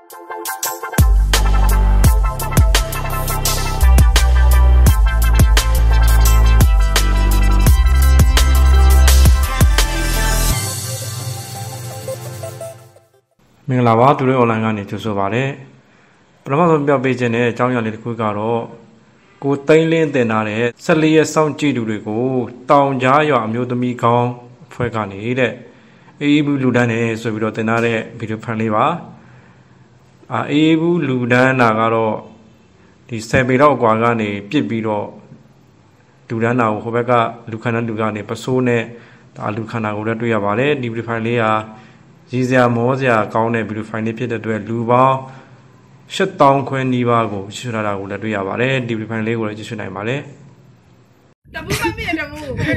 မင်္ဂလာပါသူတွေ online ကနေကြိုဆိုပါရစေပထမဆုံးပြောပြပေးခြင်းနဲ့အကြောင်းအရာလေးတစ်ခုကတော့ကိုသိန်းလင်းတင်ထားတဲ့14ရက်စောင့်ကြည့်သူတွေကိုတောင်ကြားရွာအမျိုးသမီးကောင်းအဖွဲ့ကနေတဲ့အေးဘူးလူဒန်းနေဆိုပြီးတော့တင်ထားတဲ့ဗီဒီယိုဖန်လေးပါအေးဘူးလူဒန်းတာကတော့ဒီ10ပေတော့အကွာကနေပြစ်ပြီးတော့လူဒန်းတာကိုဟိုဘက်ကလူခန္ဓာလူကနေပစိုးနဲ့ဒါလူခန္ဓာကိုလည်းတွေ့ရပါတယ်ဒီဗီဒီယိုဖိုင်လေးဟာရည်စရာမောစရာကောင်းတဲ့ဗီဒီယိုဖိုင်လေးဖြစ်တဲ့အတွက်လူပေါင်း8000ခွဲနီးပါးကိုကြည့်ရတာကိုလည်းတွေ့ရပါတယ်ဒီဗီဒီယိုဖိုင်လေးကိုလည်းကြည့်ရှုနိုင်ပါတယ်တပူမမြင်တပူတပူမြင်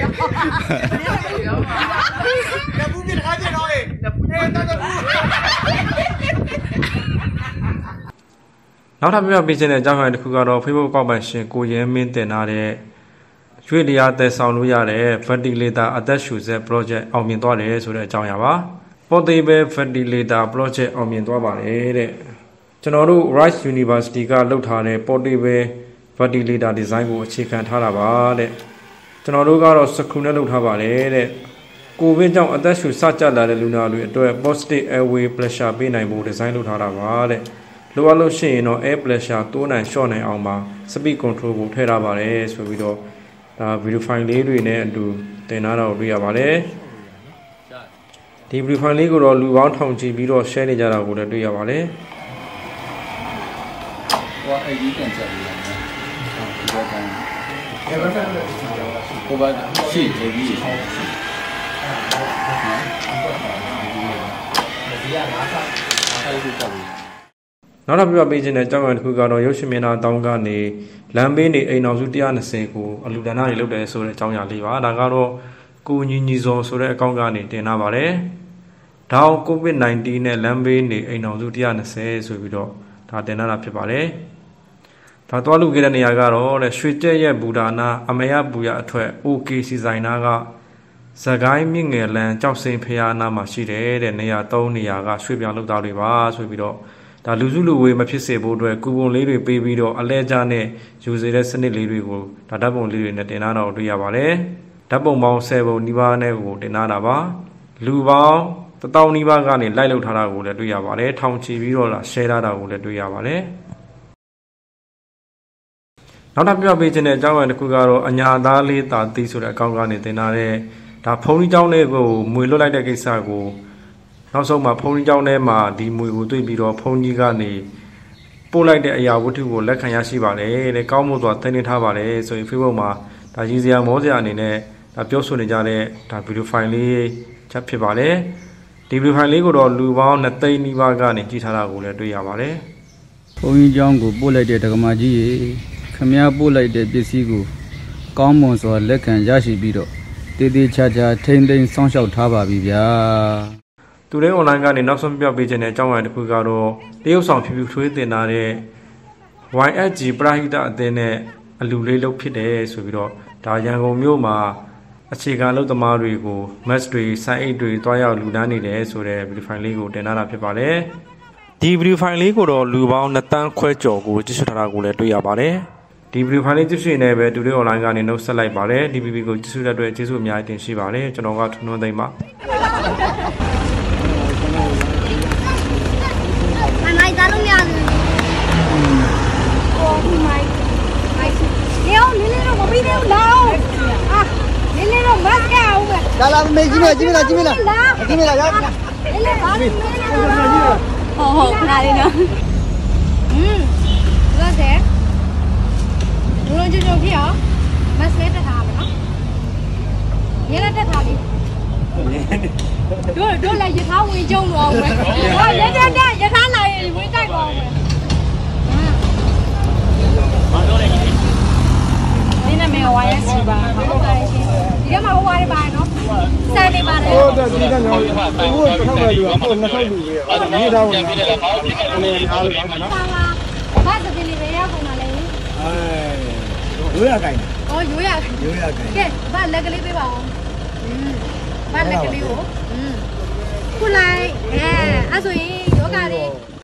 ထားကြတော့တပူနဲ့တပူနောက်ထပ်ပြပြပေးခြင်းတဲ့အကြောင်းအရာတစ်ခုကတော့ Facebook ကောက်ပိုင်ရှင်ကိုရဲမင်းတင်ထားတဲ့ရွှေလျာသယ်ဆောင်လို့ရတဲ့ Ventilator အသက်ရှူစက် project အောင်မြင်သွားတယ်ဆိုတဲ့အကြောင်းအရာပါ Portable Ventilator project အောင်မြင်သွားပါတယ်တဲ့ကျွန်တော်တို့ Rice University ကလုပ်ထားတဲ့ Portable Ventilator design ကိုအခြေခံထားတာပါတဲ့ကျွန်တော်တို့ကတော့ screw နဲ့လုပ်ထားပါတယ်တဲ့ကိုဗစ်ကြောင့်အသက်ရှူစကြလာတဲ့လူနာတွေအတွက် positive airway pressure ပေးနိုင်ဖို့ design လုပ်ထားတာပါတဲ့လိုအပ်လို့ရှိရင်တော့ air pressure တိုးနိုင်လျှော့နိုင်အောင်ပါ speed control ကိုထည့်ထားပါတယ်ဆိုပြီးတော့ဒါ video file လေးတွေနဲ့အတူတင်ထားတာကိုတွေ့ရပါတယ်ဒီ video file လေးကိုတော့လူပေါင်းထောင်ချီပြီးတော့ share နေကြတာကိုလည်းတွေ့ရပါတယ်ဟိုအဲ့ဒီကန်ချက်လေးနော်ဒီဘက်ကန်ဟိုဘက်ရှိတယ်ဒီနောက်တစ်ပြပေးခြင်းတဲ့အကြောင်းအရာတစ်ခုကတော့ရုပ်ရှင်မင်းသားတောင်းကနေလမ်းဘေးနေအိမ်တော်စု120ကိုအလူဒါနတွေလုပ်တယ်ဆိုတဲ့အကြောင်းအရာလေးပါဒါကတော့ကိုညီညီစောဆိုတဲ့အကောင့်ကနေတင်ထားပါတယ်ဒေါင်း COVID-19 နဲ့လမ်းဘေးနေအိမ်တော်စု120ဆိုပြီးတော့ဒါတင်ထားတာဖြစ်ပါတယ်ဒါသွားလူခဲ့တဲ့နေရာကတော့တဲ့ရွှေကျက်ရဲ့ဘူဒါနာအမယဘူရအထွက် OK စီဆိုင်နာကစကိုင်းမြင့်ငယ်လန်ကြောက်စိန်ဖျားနာမှာရှိတယ်တဲ့နေရာ3နေရာကရွှေပြောင်းလုပ်သားတွေပါဆိုပြီးတော့ဒါလူစုလူဝေးမဖြစ်စေဖို့အတွက်ကူပွန်လေးတွေပေးပြီးတော့အလဲကျနဲ့ယူစေတဲ့စနစ်လေးတွေကိုဒါဓာတ်ပုံလေးတွေနဲ့တင်ထားတာကိုတွေ့ရပါတယ်ဓာတ်ပုံပေါင်း10ပုံနီးပါးနဲ့ကိုတင်ထားတာပါလူပေါင်း1000နီးပါးကနေလိုက်လုပ်ထားတာကိုလည်းတွေ့ရပါတယ်ထောင်ချီပြီးတော့လာ share ထားတာကိုလည်းတွေ့ရပါတယ်နောက်တစ်ပြပေးခြင်းတဲ့အကြောင်းအရာတစ်ခုကတော့အညာသားလေးတာတီးဆိုတဲ့အကောင့်ကနေတင်ထားတဲ့ဒါဖုန်းကြီးကျောင်းလေးကိုမွေလွတ်လိုက်တဲ့ကိစ္စကိုနောက်ဆုံးမှာဖုန်းကြီးကျောင်းထဲမှာဒီမွေကိုတွေ့ပြီးတော့ဖုန်းကြီးကနေပို့လိုက်တဲ့အရာဝတ္ထုကိုလက်ခံရရှိပါတယ်တဲ့ကောင်းမှုစွာသိနေထားပါတယ်ဆိုရင် Facebook မှာဒါရည်စရာမောစရာအနေနဲ့ဒါပြောဆိုနေကြတဲ့ဒါဗီဒီယိုဖိုင်လေးချက်ဖြစ်ပါတယ်ဒီဗီဒီယိုဖိုင်လေးကိုတော့လူပေါင်း2သိန်းနီးပါးကနေကြည့်ထားတာကိုလည်းတွေ့ရပါတယ်ဘုန်းကြီးကျောင်းကိုပို့လိုက်တဲ့ဒကမာကြီးရေခမည်းပို့လိုက်တဲ့ပစ္စည်းကိုကောင်းမွန်စွာလက်ခံရရှိပြီးတော့တည်တည်ချာချာထိမ့်သိမ်းစောင့်ရှောက်ထားပါပြီဗျာသူတွေ online ကနေနောက်ဆုံးပြပေးခြင်းတဲ့အကြောင်းအရာတစ်ခုကတော့တရုတ်ဆောင်ဖြူဖြူထွေးတင်ထားတဲ့ YSG ပရဟိတအသင်းနဲ့အလူလေးလုပ်ဖြစ်တယ်ဆိုပြီးတော့ဒါရန်ကုန်မြို့မှာအခြေခံလုပ်သမားတွေကို match တွေ site 8တွေတွားရောက်လူတန်းနေတယ်ဆိုတဲ့ video file လေးကိုတင်ထားတာဖြစ်ပါတယ်ဒီ video file လေးကိုတော့လူပေါင်း2တန်းခွဲကျော်ကိုကြည့်ရှုထားတာကိုလည်းတွေ့ရပါတယ်ဒီ video file လေးကြည့်ရှုနေပဲသူတွေ online ကနေနှုတ်ဆက်လိုက်ပါတယ် DPP ကိုကြည့်ရှုတဲ့အတွက်ကျေးဇူးအများကြီးတင်ရှိပါတယ်ကျွန်တော်ကထွန်းထွန်းသိမ်းပါမိုက်သားလို့ရတယ်။အော်မိုက်။ရောနင်းနေတော့မပြီးသေးဘူးလား။အာနင်းနေတော့မကအောင်ပဲ။လာမေးကြည့်မလားကြည့်မလားကြည့်မလားကြည့်မလားရ။နင်းနေပါနေ။ဟုတ်ခဏလေးနော်။ဘယ်လဲ။လုံးကြုံဖြစ်အောင်မစလေးတက်ထားပါနော်။ရဲလက်တက်ထားလေး။တို့လည်းရထားဝင်ကြုံတော့မယ်။ဟောရဲတဲ့ရထားလာရင်ဝင်ကြိုက်ပါဦးမယ်။ဘာလို့လဲဒီနေ့မေဝါရစီပါဟုတ်ကဲ့ရှင်ဒီကမှာဟိုဝါရပါနော်စိုက်နေပါတယ်ဟုတ်တယ်ဒီကတော့ဘိုးထောက်တယ်လူကကိုနှစ်ထောက်လူပဲမြေသားဝင်တာအနေအားလို့နော်ဘာသတိလေးပဲရကုန်တာလေရိုးရကိုင်းအော်ရိုးရကိုင်းကဲဘာလက်ကလေးပေးပါဦးဘာလက်ကလေးကိုခုလိုက်အဲ့ဆိုရင်ယောဂါလေး